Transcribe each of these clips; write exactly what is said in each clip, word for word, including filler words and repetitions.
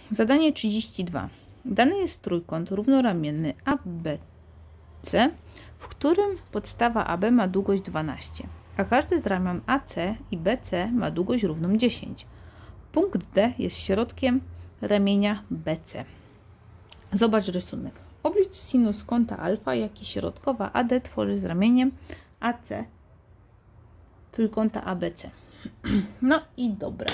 Zadanie trzydzieści dwa. Dany jest trójkąt równoramienny A B C, w którym podstawa A B ma długość dwanaście, a każdy z ramion A C i B C ma długość równą dziesięć. Punkt D jest środkiem ramienia B C. Zobacz rysunek. Oblicz sinus kąta alfa, jaki środkowa A D tworzy z ramieniem A C trójkąta A B C. No i dobra.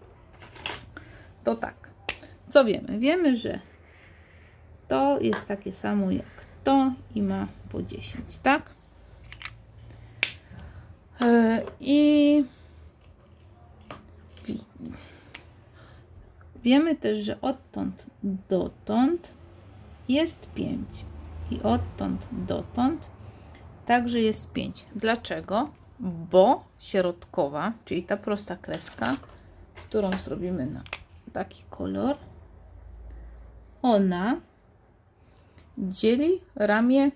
To tak. Co wiemy? Wiemy, że to jest takie samo jak to i ma po dziesięć, tak? Yy, I wiemy też, że odtąd dotąd jest pięć i odtąd dotąd także jest pięć. Dlaczego? Bo środkowa, czyli ta prosta kreska, którą zrobimy na taki kolor, ona dzieli ramię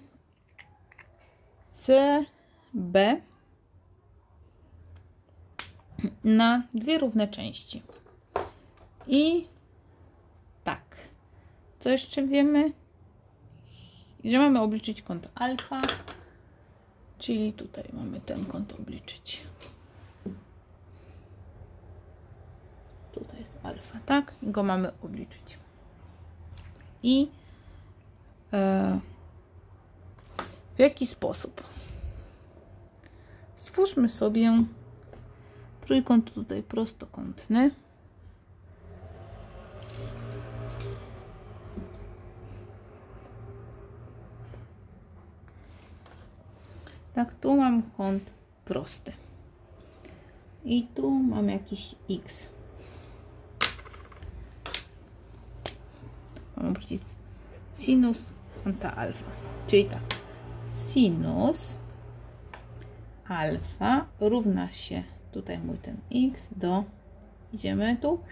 C B na dwie równe części. I tak, co jeszcze wiemy? Że mamy obliczyć kąt alfa, czyli tutaj mamy ten kąt obliczyć. Tutaj jest alfa, tak? I go mamy obliczyć. I e, w jaki sposób? Stwórzmy sobie trójkąt tutaj prostokątny. Tak, tu mam kąt prosty. I tu mam jakiś x. Mam obrócić sinus kąta alfa. Czyli tak, sinus alfa równa się, tutaj mój ten x, do, idziemy tu,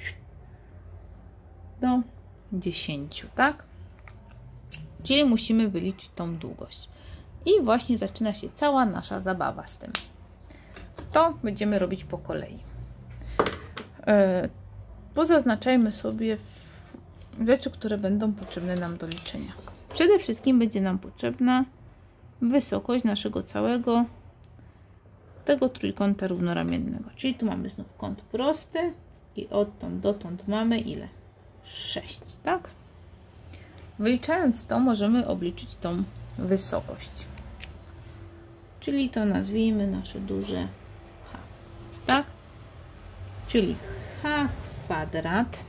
do dziesięć, tak? Czyli musimy wyliczyć tą długość. I właśnie zaczyna się cała nasza zabawa z tym. To będziemy robić po kolei. Yy, pozaznaczajmy sobie rzeczy, które będą potrzebne nam do liczenia. Przede wszystkim będzie nam potrzebna wysokość naszego całego tego trójkąta równoramiennego. Czyli tu mamy znów kąt prosty i odtąd dotąd mamy ile? sześć, tak? Wyliczając to, możemy obliczyć tą wysokość. Czyli to nazwijmy nasze duże H, tak? Czyli H kwadrat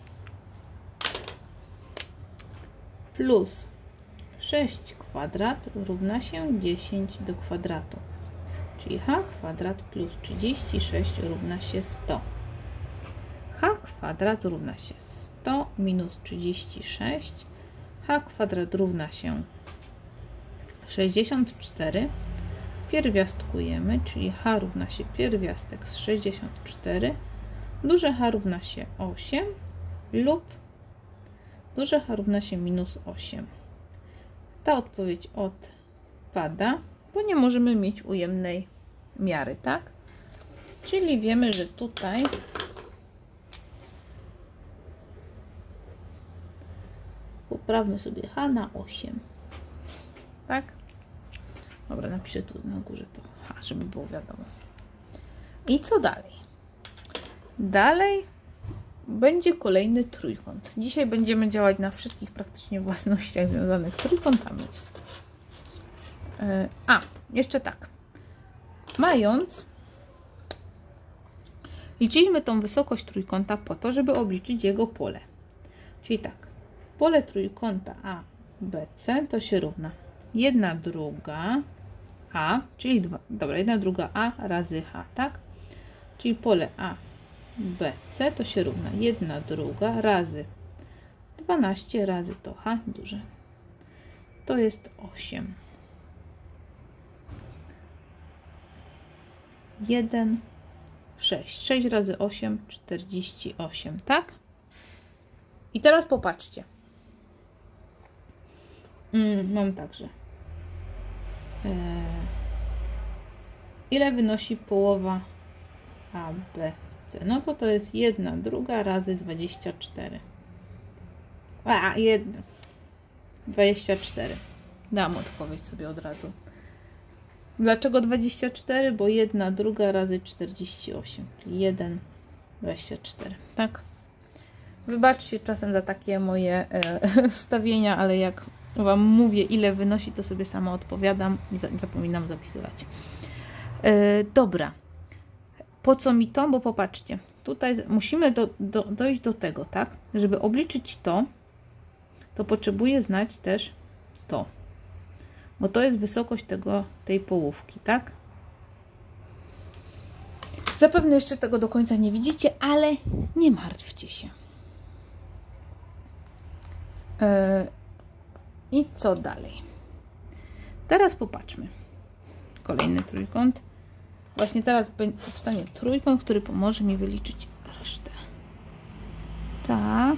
plus sześć kwadrat równa się dziesięć do kwadratu. Czyli H kwadrat plus trzydzieści sześć równa się sto. H kwadrat równa się sto minus trzydzieści sześć. H kwadrat równa się sześćdziesiąt cztery. Pierwiastkujemy, czyli H równa się pierwiastek z sześćdziesiąt cztery. Duże H równa się osiem lub duże H równa się minus osiem. Ta odpowiedź odpada, bo nie możemy mieć ujemnej miary, tak? Czyli wiemy, że tutaj poprawmy sobie H na osiem, tak? Dobra, napiszę tu na górze to H, żeby było wiadomo. I co dalej? Dalej będzie kolejny trójkąt. Dzisiaj będziemy działać na wszystkich praktycznie własnościach związanych z trójkątami. A, jeszcze tak. Mając, liczyliśmy tą wysokość trójkąta po to, żeby obliczyć jego pole. Czyli tak, pole trójkąta A B C to się równa jedna druga A, czyli dwa, dobra, jedna druga A razy H, tak? Czyli pole A B C to się równa jedna druga razy dwanaście razy to H duże. To jest osiem. jeden, sześć. sześć razy osiem, czterdzieści osiem, tak? I teraz popatrzcie. Mm, mam także. Eee, ile wynosi połowa A B C? No to to jest jedna druga razy dwadzieścia cztery. A, jedno. dwadzieścia cztery. Dam odpowiedź sobie od razu. Dlaczego dwadzieścia cztery? Bo jedna druga razy czterdzieści osiem, czyli jeden, dwadzieścia cztery, tak? Wybaczcie czasem za takie moje e, wstawienia, ale jak Wam mówię, ile wynosi, to sobie sama odpowiadam i za, zapominam zapisywać. E, dobra. Po co mi to? Bo popatrzcie, tutaj musimy do, do, dojść do tego, tak? Żeby obliczyć to, to potrzebuję znać też to. Bo to jest wysokość tego, tej połówki, tak? Zapewne jeszcze tego do końca nie widzicie, ale nie martwcie się. Yy, I co dalej? Teraz popatrzmy. Kolejny trójkąt. Właśnie teraz powstanie trójkąt, który pomoże mi wyliczyć resztę. Tak.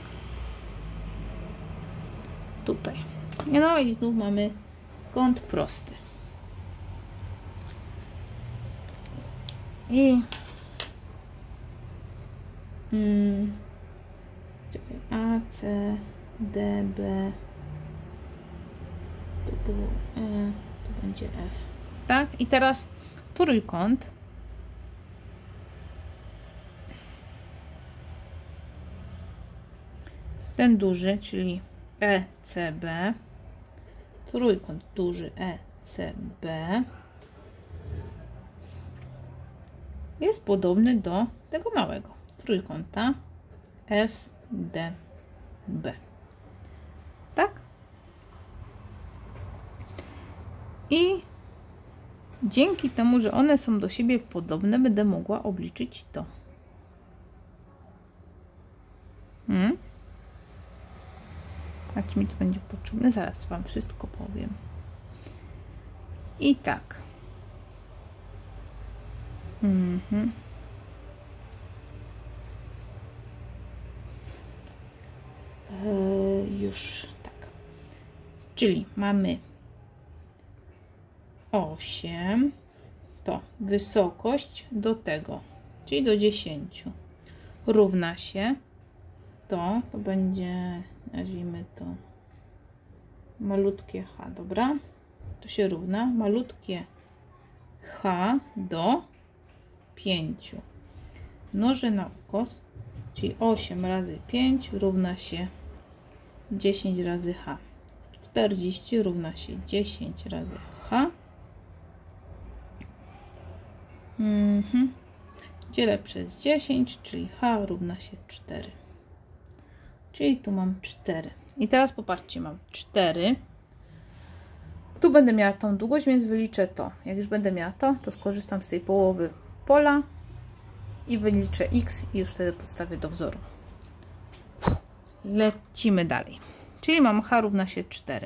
Tutaj. No i znów mamy kąt prosty. I mm, czekaj, A, C, D, B, tu było E, tu będzie F. Tak? I teraz trójkąt. Ten duży, czyli E C B. Trójkąt duży E C B jest podobny do tego małego trójkąta F D B. Tak? I dzięki temu, że one są do siebie podobne, będę mogła obliczyć to. Hmm? A czy mi to będzie potrzebne? Zaraz Wam wszystko powiem. I tak. Mhm. Yy, już tak. Czyli mamy osiem. To wysokość do tego, czyli do dziesięciu. Równa się to, to będzie, nazwijmy to malutkie h, dobra? To się równa malutkie h do pięciu. Mnożę na ukos, czyli osiem razy pięć równa się dziesięć razy h. czterdzieści równa się dziesięć razy h. Mhm. Dzielę przez dziesięć, czyli h równa się cztery. Czyli tu mam cztery. I teraz popatrzcie, mam cztery. Tu będę miała tą długość, więc wyliczę to. Jak już będę miała to, to skorzystam z tej połowy pola i wyliczę x i już wtedy podstawię do wzoru. Lecimy dalej. Czyli mam h równa się cztery.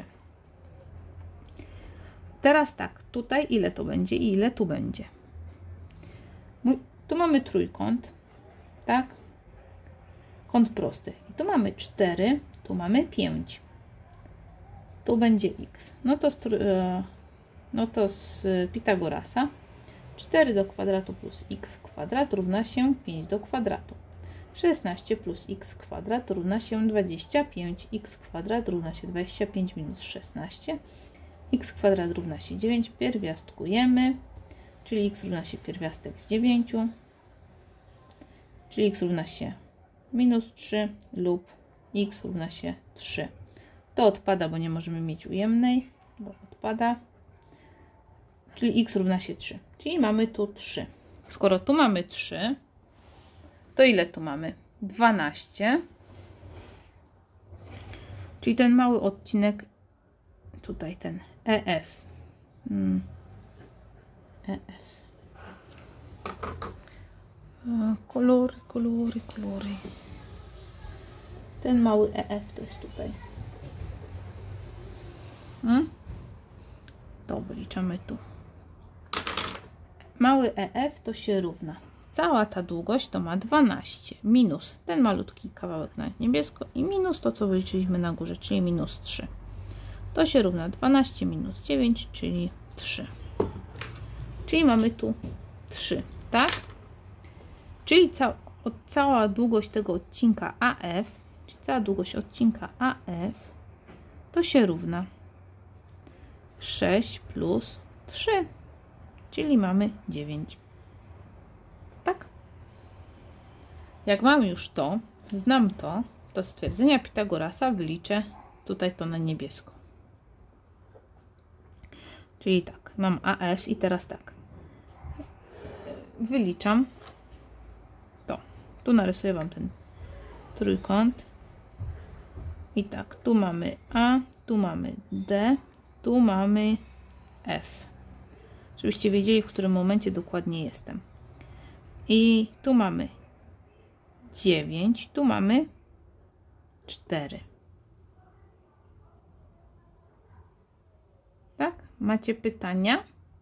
Teraz tak, tutaj ile to będzie i ile tu będzie. Tu mamy trójkąt, tak? Kąt prosty. I tu mamy cztery, tu mamy pięć. Tu będzie x. No to z, no to z Pitagorasa cztery do kwadratu plus x kwadrat równa się pięć do kwadratu. szesnaście plus x kwadrat równa się dwadzieścia pięć. X kwadrat równa się dwadzieścia pięć minus szesnaście. X kwadrat równa się dziewięć. Pierwiastkujemy. Czyli x równa się pierwiastek z dziewięciu. Czyli x równa się minus trzy lub x równa się trzy. To odpada, bo nie możemy mieć ujemnej, bo odpada. Czyli x równa się trzy. Czyli mamy tu trzy. Skoro tu mamy trzy, to ile tu mamy? dwanaście. Czyli ten mały odcinek, tutaj ten E F. Hmm. E F. Kolory, kolory, kolory. Ten mały E F to jest tutaj. Hmm? To wyliczamy tu. Mały E F to się równa. Cała ta długość to ma dwanaście minus ten malutki kawałek na niebiesko i minus to, co wyliczyliśmy na górze, czyli minus trzy. To się równa dwanaście minus dziewięć, czyli trzy. Czyli mamy tu trzy, tak? Czyli ca cała długość tego odcinka A F, czyli cała długość odcinka A F to się równa sześć plus trzy, czyli mamy dziewięć. Tak? Jak mam już to, znam to, to stwierdzenia Pitagorasa wyliczę tutaj to na niebiesko. Czyli tak, mam A F i teraz tak. Wyliczam to. Tu narysuję Wam ten trójkąt. I tak, tu mamy A, tu mamy D, tu mamy F. Żebyście wiedzieli, w którym momencie dokładnie jestem. I tu mamy dziewięć, tu mamy cztery. Tak? Macie pytania?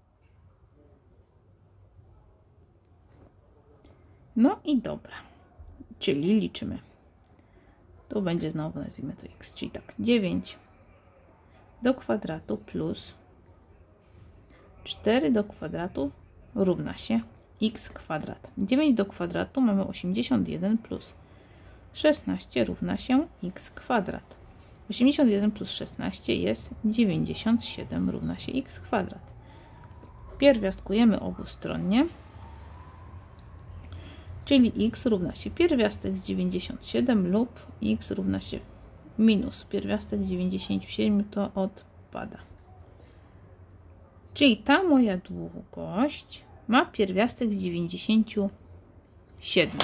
No i dobra. Czyli liczymy. Tu będzie znowu, nazwijmy to x, czyli tak, dziewięć do kwadratu plus cztery do kwadratu równa się x kwadrat. dziewięć do kwadratu mamy osiemdziesiąt jeden plus szesnaście równa się x kwadrat. osiemdziesiąt jeden plus szesnaście jest dziewięćdziesiąt siedem równa się x kwadrat. Pierwiastkujemy obustronnie, czyli x równa się pierwiastek z dziewięćdziesiąt siedem lub x równa się minus pierwiastek z dziewięćdziesiąt siedem, to odpada. Czyli ta moja długość ma pierwiastek z dziewięćdziesiąt siedem.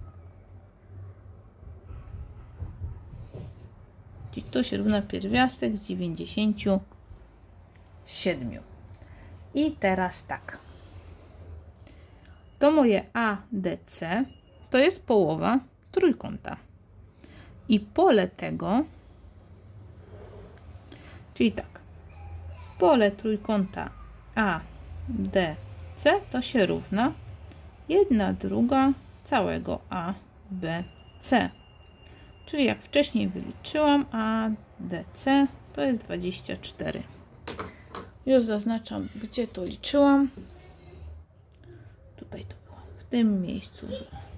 Czyli to się równa pierwiastek z dziewięćdziesiąt siedem. I teraz tak. To moje A D C to jest połowa trójkąta. I pole tego, czyli tak, pole trójkąta A D C to się równa jedna druga całego A B C. Czyli jak wcześniej wyliczyłam, A D C to jest dwadzieścia cztery. Już zaznaczam, gdzie to liczyłam. Tutaj to było, w tym miejscu.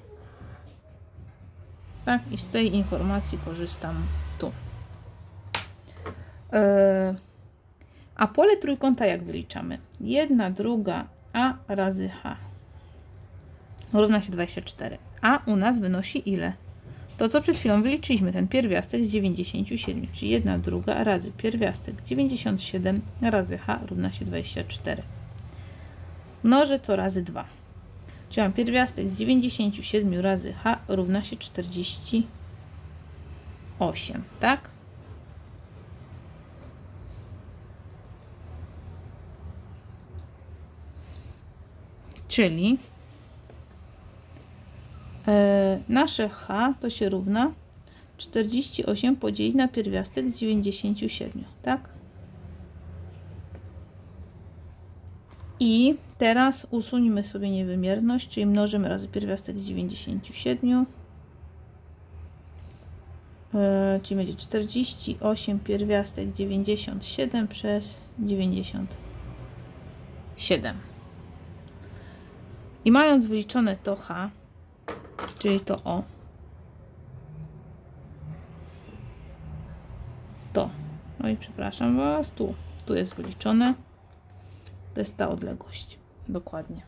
Tak, i z tej informacji korzystam tu. Yy, a pole trójkąta jak wyliczamy? jedna druga A razy H równa się dwadzieścia cztery. A u nas wynosi ile? To, co przed chwilą wyliczyliśmy, ten pierwiastek z dziewięćdziesiąt siedem, czyli jedna druga razy pierwiastek dziewięćdziesiąt siedem razy H równa się dwadzieścia cztery. Mnożę to razy dwa. Czyli mam pierwiastek z dziewięćdziesiąt siedem razy H równa się czterdzieści osiem, tak? Czyli yy, nasze H to się równa czterdzieści osiem podzielić na pierwiastek z dziewięćdziesiąt siedem, tak? I teraz usuńmy sobie niewymierność, czyli mnożymy razy pierwiastek z dziewięćdziesiąt siedem, yy, czyli będzie czterdzieści osiem pierwiastek dziewięćdziesiąt siedem przez dziewięćdziesiąt siedem. I mając wyliczone to H, czyli to O, to, no i przepraszam Was, tu, tu jest wyliczone. To jest ta odległość. Dokładnie.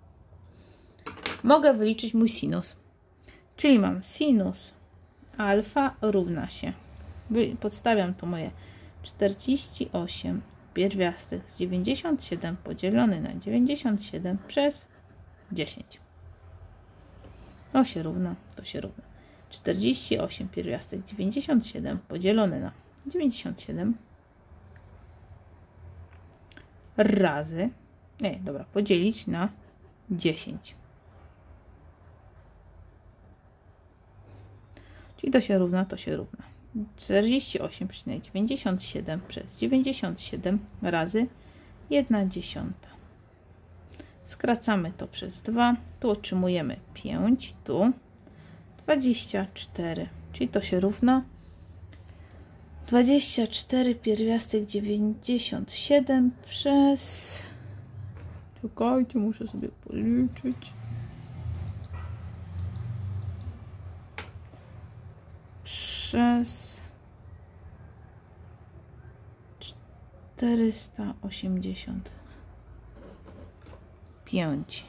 Mogę wyliczyć mój sinus. Czyli mam sinus alfa równa się. Podstawiam tu moje czterdzieści osiem pierwiastek z dziewięćdziesiąt siedem podzielony na dziewięćdziesiąt siedem przez dziesięć. To się równa, to się równa. czterdzieści osiem pierwiastek dziewięćdziesiąt siedem podzielony na dziewięćdziesiąt siedem razy, nie, dobra, podzielić na dziesięć. Czyli to się równa, to się równa. czterdzieści osiem przecinek dziewięćdziesiąt siedem przez dziewięćdziesiąt siedem razy jedna dziesiąta. Skracamy to przez dwa. Tu otrzymujemy pięć, tu dwadzieścia cztery. Czyli to się równa dwadzieścia cztery pierwiastek dziewięćdziesiąt siedem przez... Czekajcie, muszę sobie policzyć. przez czterysta osiemdziesiąt pięć.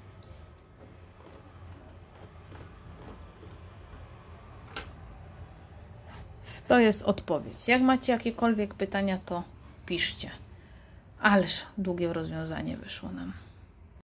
To jest odpowiedź. Jak macie jakiekolwiek pytania, to piszcie. Ależ długie rozwiązanie wyszło nam.